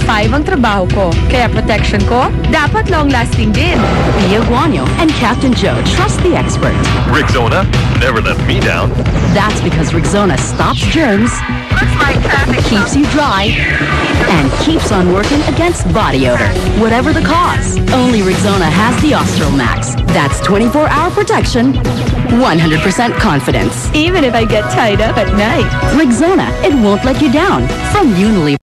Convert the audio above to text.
5 ang trabaho ko. Kaya protection ko, dapat long-lasting din. Pia Guanyo and Captain Joe trust the expert. Rexona never let me down. That's because Rexona stops germs, keeps you dry, and keeps on working against body odor. Whatever the cause, only Rexona has the Austral Max. That's 24-hour protection, 100% confidence. Even if I get tied up at night. Rexona, it won't let you down. From Unilever.